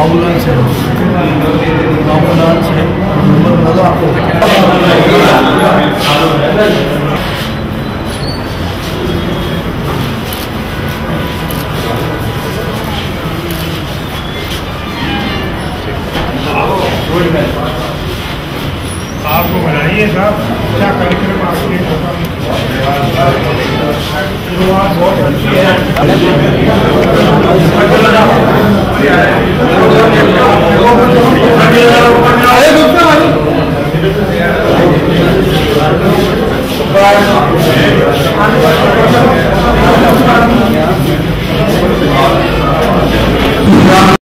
Ambulance है, number बता दो आपको। आपको बनाइए साहब, क्या कार्यक्रम आपके बहुत अच्छी है।